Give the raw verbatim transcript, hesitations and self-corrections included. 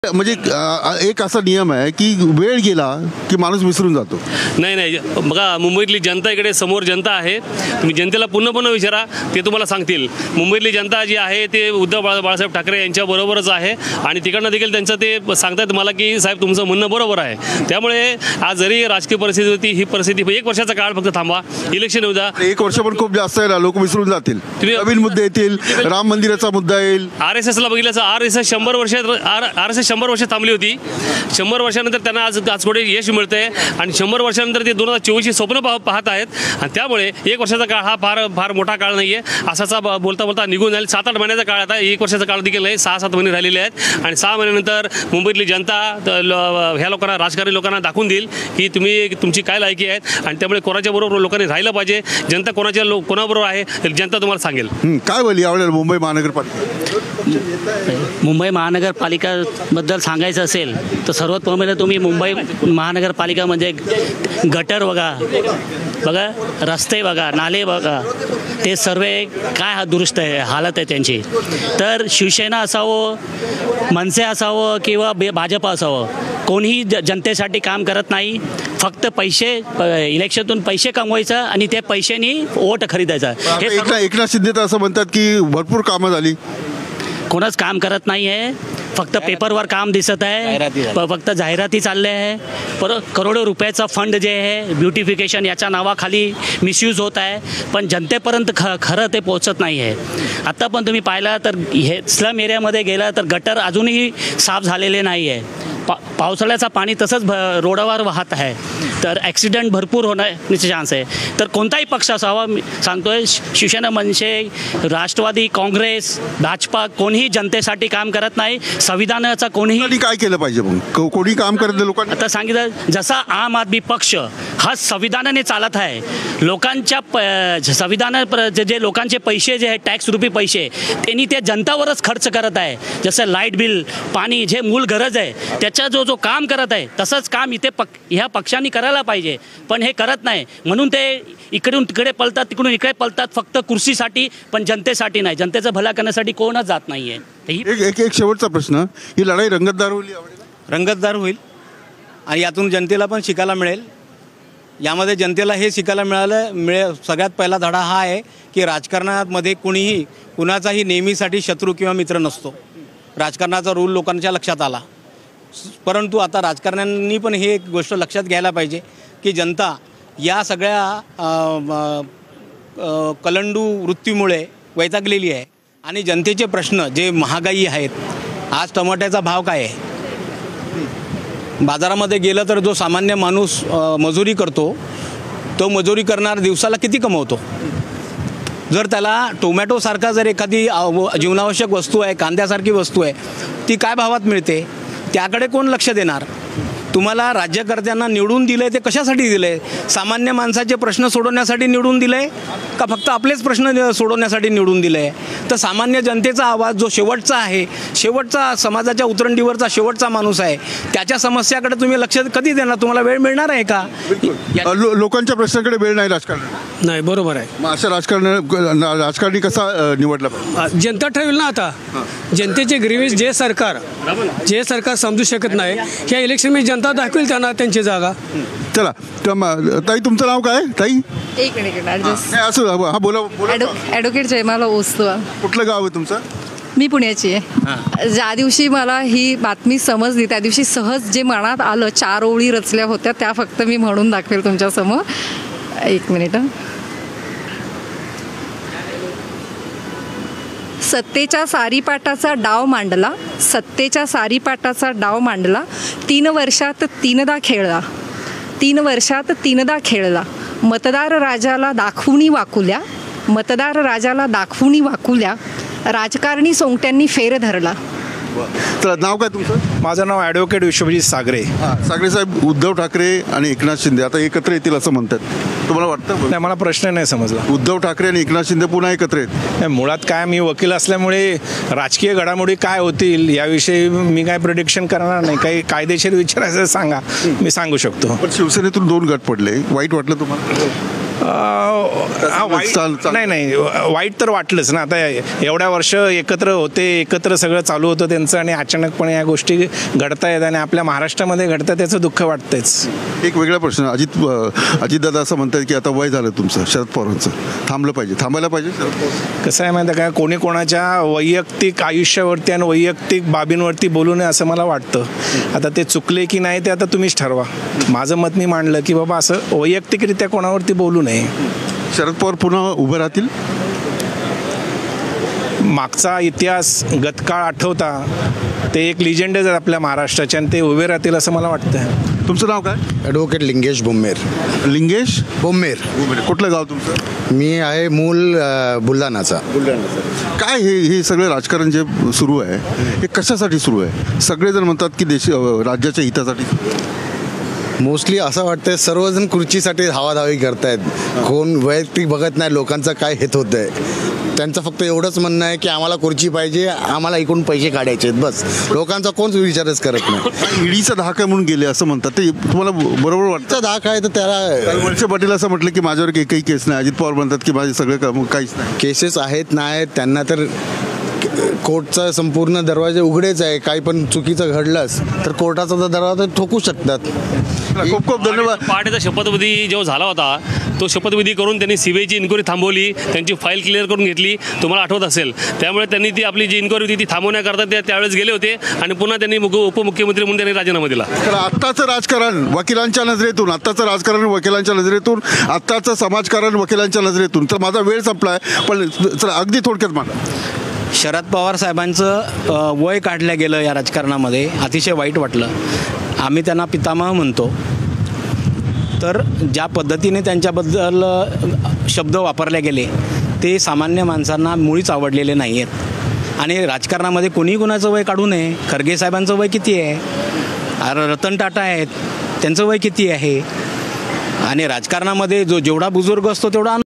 म्हणजे अ, एक असा नियम आहे की वेळ गेला की माणूस विसरून जातो. नाही नाही बघा, मुंबईतली जनता इकडे समोर जनता आहे. तुम्ही जनतेला पुन्हा पुन्हा विचारा, ते तुम्हाला सांगतील. मुंबईतली जनता जी आहे ते उद्धव बाळा बाळासाहेब ठाकरे यांच्याबरोबरच आहे आणि तिकडनं देखील त्यांचं ते सांगतात मला की साहेब तुमचं म्हणणं बरोबर आहे. त्यामुळे आज जरी राजकीय परिस्थिती होती, ही परिस्थिती एक वर्षाचा काळ फक्त थांबवा, इलेक्शन होऊ द्या. एक वर्ष पण खूप जास्त आहे ना, लोक विसरून जातील. तुम्ही- नवीन मुद्दे येतील, राम मंदिराचा मुद्दा येईल. आर एस एसला बघितलं तर आर एस एस शंभर वर्ष आर आर एस एस शंभर वर्ष थांबली होती. शंभर वर्षानंतर त्यांना आज आज कुठे यश मिळतंय आणि शंभर वर्षानंतर ते दोन हजार चोवीसची स्वप्न पाह पाहत आहेत. आणि त्यामुळे एक वर्षाचा काळ हा फार फार मोठा काळ नाही आहे. असाचा ब- बोलता बोलता निघून जाईल. सात आठ महिन्याचा काळ आता, एक वर्षाचा काळ देखील नाही. सहा सात महिने राहिलेले आहेत आणि सहा महिन्यानंतर मुंबईतली जनता त- ल- ह्या लोकांना, राजकारणी लोकांना दाखवून देईल की तुम्ही तुमची काय लायकी आहेत आणि त्यामुळे कोणाच्या बरोबर लोकांनी राहिलं पाहिजे. जनता कोणाच्या लो कोणाबरोबर आहे हे जनता तुम्हाला सांगेल. हं, काय बोली यावेळेला मुंबई महानगरपालिका? मुंबई महानगरपालिकाबद्दल सांगायचं असेल तर सर्वात पहिले तुम्ही मुंबई महानगरपालिका म्हणजे गटर बघा बघा रस्ते बघा, नाले बघा, ते सर्व काय हा दुरुस्त आहे हालत आहे त्यांची. तर शिवसेना असावं, मनसे असावं किंवा बे भाजप असावं, कोणीही ज जनतेसाठी काम करत नाही. फक्त पैसे इलेक्शनतून पैसे कमवायचं आणि त्या पैशानी वोट खरीदायचं. हे सर्व- एकनाथ एकनाथ शिंदे तर असं म्हणतात की भरपूर कामं झाली. कोणच काम करत नाही आहे. फक्त पेपरवर काम दिसत आहे, प- फक्त जाहिराती चालल्या आहे. पर करोडो रुपयाचा फंड जे आहे ब्युटिफिकेशन याच्या नावाखाली मिसयूज होत आहे, पण जनतेपर्यंत ख खरं ते पोहोचत नाही आहे. आत्ता पण तुम्ही पाहिलं तर हे स्लम एरियामध्ये गेलं तर गटर अजूनही साफ झालेले नाही आहे. पा पावसाळ्याचं पाणी तसंच भ रोडावर वाहत आहे. तर ॲक्सिडेंट भरपूर होण्याचे चान्स आहे. तर कोणताही पक्ष असावा, मी सांगतोय शिवसेना, मनसे, राष्ट्रवादी, काँग्रेस, भाजपा, कोणीही जनतेसाठी काम करत नाही. संविधानाचा कोणीही लोकांनी काय केलं पाहिजे मग? को- कोणी काम करत नाही लोकांनी. आता सांगितलं जसा आम आदमी पक्ष हा संविधानाने चालत आहे. लोकांच्या प संविधाना प्र- जे जे लोकांचे पैसे जे आहे टॅक्स रुपी पैसे त्यांनी ते जनतावरच खर्च करत आहे. जसं लाईट बिल, पाणी, जे मूल गरज आहे त्याचा जो जो काम करत आहे तसंच काम इथे पक ह्या पक्षांनी करायला पाहिजे, पण हे करत नाही. म्हणून ते इकडून तिकडे पळतात, तिकडून इकडे पळतात, फक्त कुर्सीसाठी, पण जनतेसाठी नाही. जनतेचं भला करण्यासाठी कोणच जात नाही आहे. ही एक एक एक शेवटचा प्रश्न, ही लढाई रंगतदार होईल यावेळेला? रंगतदार होईल आणि यातून जनतेला पण शिकायला मिळेल. यामध्ये जनतेला हे शिकायला मिळालं मिळे सगळ्यात पहिला धडा हा आहे की राजकारणामध्ये कुणीही कुणाचाही नेहमीसाठी शत्रू किंवा मित्र नसतो. राजकारणाचा रूल लोकांच्या लक्षात आला. परंतु आता राजकारण्यांनी पण हे एक गोष्ट लक्षात घ्यायला पाहिजे की जनता या सगळ्या अ, अ, कलंडू वृत्तीमुळे वैतागलेली आहे आणि जनतेचे प्रश्न जे महागाई आहेत, आज टमाट्याचा भाव काय आहे, बाजारामध्ये गेलं तर जो सामान्य माणूस अ, मजुरी करतो तो मजुरी करणार दिवसाला किती कमवतो? जर त्याला टोमॅटोसारखा जर एखादी आव- जीवनावश्यक वस्तू आहे, कांद्यासारखी वस्तू आहे, ती काय भावात मिळते त्याकडे कोण लक्ष देणार? तुम्हाला राज्यकर्त्यांना निवडून दिलं आहे ते कशासाठी दिलं आहे? सामान्य माणसाचे प्रश्न सोडवण्यासाठी निवडून दिलं आहे का फक्त आपलेच प्रश्न सोडवण्यासाठी निवडून दिलं आहे? तर सामान्य जनतेचा आवाज जो शेवटचा आहे, शेवटचा समाजाच्या उतरंडीवरचा शेवटचा माणूस आहे, त्याच्या समस्याकडे तुम्ही लक्ष कधी देणार? तुम्हाला वेळ मिळणार आहे का? अ, लो- लोकांच्या प्रश्नाकडे वेळ नाही राजकारण. नाही, बरोबर आहे. मग अशा राजकारण राजकारणी कसा अ, निवडला पाहिजे? जनता ठरवेल ना. आता जनतेचे ग्रीवेज जे सरकार जे सरकार समजू शकत नाही, ह्या इलेक्शनमध्ये जनता दाखवेल त्यांना त्यांची जागा. चला तर मग, ताई तुमचं नाव काय? ताई एक मिनिट ॲडजस्ट. नाही, असं हा बोला बोला. ॲडव्होकेट जयमाला ओस्तवा. कुठलं गाव आहे तुमचं? मी पुण्याची आहे. ज्या दिवशी मला ही बातमी समजली त्या दिवशी सहज जे मनात आलं, चार ओळी रचल्या होत्या त्या फक्त मी म्हणून दाखवेल तुमच्यासमोर. एक मिनिट. सत्तेच्या सारीपाटाचा डाव मांडला, सत्तेच्या सारीपाटाचा डाव मांडला, तीन वर्षात तीनदा खेळला, तीन वर्षात तीनदा खेळला, मतदार राजाला दाखवूनी वाकुल्या, मतदार राजाला दाखवूनी वाकुल्या, राजकारणी सोंगट्यांनी फेर धरला. चला, नाव काय तुमचं? माझं नाव ॲडव्होकेट विश्वजित सागरे. हां, सागरे साहेब, उद्धव ठाकरे आणि एकनाथ शिंदे आता एकत्र येतील असं म्हणतात. तुम्हाला वाटतं? नाही, मला प्रश्न नाही समजला. उद्धव ठाकरे आणि एकनाथ शिंदे पुन्हा एकत्र आहेत? नाही, मुळात काय, मी वकील असल्यामुळे राजकीय घडामोडी काय होतील याविषयी मी काय प्रिडिक्शन करणार नाही. काही कायदेशीर विचारायचं सांगा, मी सांगू शकतो. पण शिवसेनेतून दोन गट पडले, वाईट वाटलं तुम्हाला? हा, वाईट चाल- चाल- नाही नाही वाईट तर वाटलंच ना. आता एवढ्या वर्ष एकत्र होते, एकत्र सगळं चालू होतं त्यांचं, आणि अचानकपणे या गोष्टी घडतायत आणि आपल्या महाराष्ट्रामध्ये घडतात, त्याचं दुःख वाटतंच. एक वेगळा प्रश्न, अजित अजितदादा असं म्हणतात की आता वय झालं तुमचं शरद पवारांचं, थांबलं पाहिजे, थांबायला पाहिजे शरद पवार. कसं आहे माहिती आहे का, कोणी कोणाच्या वैयक्तिक आयुष्यावरती आणि वैयक्तिक बाबींवरती बोलू नये असं मला वाटतं. आता ते चुकले की नाही ते आता तुम्हीच ठरवा. माझं मत मी मांडलं की बाबा असं वैयक्तिकरित्या कोणावरती बोलू नये. शरद पवार पुन्हा उभं राहतील? मागचा इतिहास गतकाळ आठवता ते एक लिजेंडच आहेत आपल्या महाराष्ट्राचे, आणि ते उभे राहतील असं मला वाटतं. तुमचं नाव काय? ॲडव्होकेट लिंगेश बोम्मेर. लिंगेश बोम्मेर. कुठलं गाव तुमचं? मी आहे मूल अ, बुलढाणाचा. काय हे हे सगळं राजकारण जे सुरू आहे हे कशासाठी सुरू आहे? सगळेजण म्हणतात की देश राज्याच्या हितासाठी. मोस्टली असं वाटतंय सर्वजण खुर्चीसाठी धावाधावी करतायत. कोण वैयक्तिक बघत नाही लोकांचं काय हित होतं आहे. त्यांचं फक्त एवढंच म्हणणं आहे की आम्हाला खुर्ची पाहिजे, आम्हाला इकडून पैसे काढायचे आहेत, बस. लोकांचा कोणच विचारच करत नाही. ईडीचा धाक आहे म्हणून गेले असं म्हणतात, ते तुम्हाला बरोबर वाटतं? त्याचा धाक आहे तर त्याला वळसे पाटील असं म्हटलं की माझ्यावर एकही केस नाही. अजित पवार म्हणतात की माझे सगळे काम काहीच नाही. केसेस आहेत नाहीत, त्यांना तर कोर्टचा संपूर्ण दरवाजे उघडेच आहे. काही पण चुकीचं घडलंच तर कोर्टाचा तर दरवाजा ठोकू शकतात. खूप खूप धन्यवाद. पहाटेचा शपथविधी जेव्हा झाला होता तो शपथविधी करून त्यांनी सीबीआयची इन्क्वायरी थांबवली, त्यांची फाईल क्लिअर करून घेतली, तुम्हाला आठवत असेल. त्यामुळे त्यांनी ती आपली जी इन्क्वायरी होती ती थांबवण्याकरता ते त्यावेळेस गेले होते, आणि पुन्हा त्यांनी मुख उपमुख्यमंत्री म्हणून त्यांनी राजीनामा दिला. तर आत्ताचं राजकारण वकिलांच्या नजरेतून, आत्ताचं राजकारण वकिलांच्या नजरेतून, आत्ताचं समाजकारण वकिलांच्या नजरेतून. तर माझा वेळ संपला आहे, पण चला अगदी थोडक्यात मांडा. शरद पवार साहेबांचं अ, वय काढलं गेलं या राजकारणामध्ये, अतिशय वाईट वाटलं. आम्ही त्यांना पितामह म्हणतो. तर ज्या पद्धतीने त्यांच्याबद्दल अ, शब्द वापरले गेले ते सामान्य माणसांना मुळीच आवडलेले नाही आहेत. आणि राजकारणामध्ये कोणीही कोणाचं वय काढू नये. खरगे साहेबांचं वय किती आहे? अरे रतन टाटा आहेत, त्यांचं वय किती आहे? आणि राजकारणामध्ये जो जेवढा बुजुर्ग असतो तेवढा